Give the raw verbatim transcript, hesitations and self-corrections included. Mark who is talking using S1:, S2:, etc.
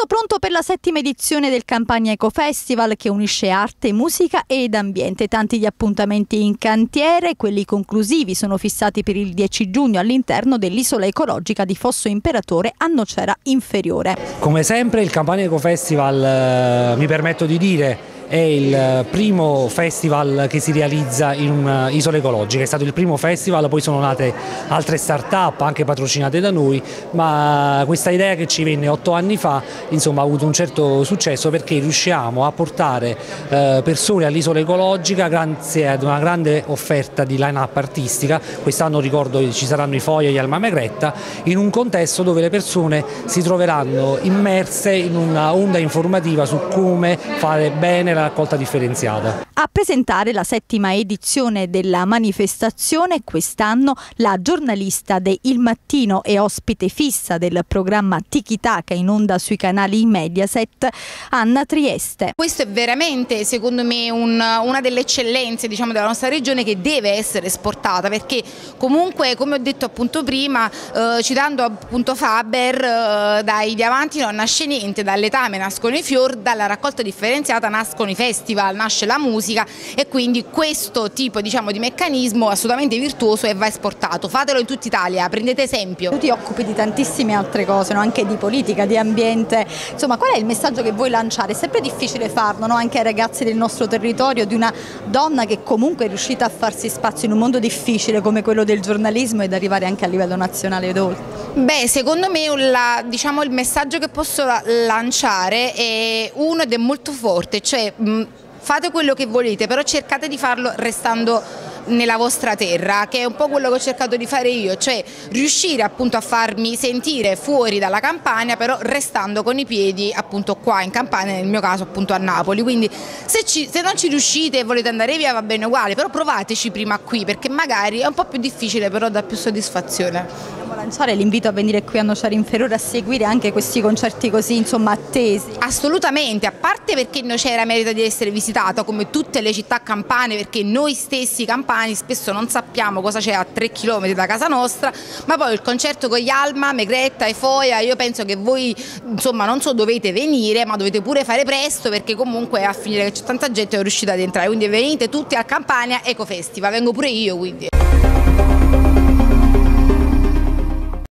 S1: Tutto pronto per la settima edizione del Campania Eco Festival che unisce arte, musica ed ambiente. Tanti gli appuntamenti in cantiere, quelli conclusivi sono fissati per il dieci giugno all'interno dell'isola ecologica di Fosso Imperatore a Nocera Inferiore.
S2: Come sempre il Campania Eco Festival, eh, mi permetto di dire, è il primo festival che si realizza in un'isola ecologica, è stato il primo festival, poi sono nate altre start-up anche patrocinate da noi, ma questa idea che ci venne otto anni fa insomma, ha avuto un certo successo perché riusciamo a portare eh, persone all'isola ecologica grazie ad una grande offerta di line-up artistica. Quest'anno ricordo ci saranno i Foia e gli Alma Megretta, in un contesto dove le persone si troveranno immerse in una onda informativa su come fare bene la raccolta differenziata.
S1: A presentare la settima edizione della manifestazione quest'anno la giornalista de Il Mattino e ospite fissa del programma Tiki Taka in onda sui canali Mediaset, Anna Trieste.
S3: Questo è veramente secondo me un, una delle eccellenze, diciamo, della nostra regione che deve essere esportata, perché comunque, come ho detto appunto prima, eh, citando appunto Faber, eh, dai diamanti non nasce niente, dall'etame nascono i fior, dalla raccolta differenziata nascono i festival, nasce la musica, e quindi questo tipo, diciamo, di meccanismo assolutamente virtuoso e va esportato. Fatelo in tutta Italia, prendete esempio.
S1: Tu ti occupi di tantissime altre cose, no? Anche di politica, di ambiente, insomma qual è il messaggio che vuoi lanciare? È sempre difficile farlo, no? Anche ai ragazzi del nostro territorio, di una donna che comunque è riuscita a farsi spazio in un mondo difficile come quello del giornalismo ed arrivare anche a livello nazionale ed oltre.
S3: Beh, secondo me la, diciamo, il messaggio che posso lanciare è uno ed è molto forte, cioè mh, fate quello che volete, però cercate di farlo restando nella vostra terra, che è un po' quello che ho cercato di fare io, cioè riuscire appunto a farmi sentire fuori dalla Campania, però restando con i piedi appunto qua in Campania, nel mio caso appunto a Napoli. Quindi se, ci, se non ci riuscite e volete andare via va bene uguale, però provateci prima qui, perché magari è un po' più difficile, però dà più soddisfazione.
S1: Vogliamo lanciare l'invito a venire qui a Nocera Inferiore a seguire anche questi concerti così insomma attesi?
S3: Assolutamente, a parte perché Nocera merita di essere visitata come tutte le città campane, perché noi stessi campani spesso non sappiamo cosa c'è a tre chilometri da casa nostra, ma poi il concerto con gli Alma, Megretta e Foia, io penso che voi insomma non so dovete venire, ma dovete pure fare presto, perché comunque a finire che c'è tanta gente non riuscite ad entrare, quindi venite tutti al Campania Eco Festival, vengo pure io quindi.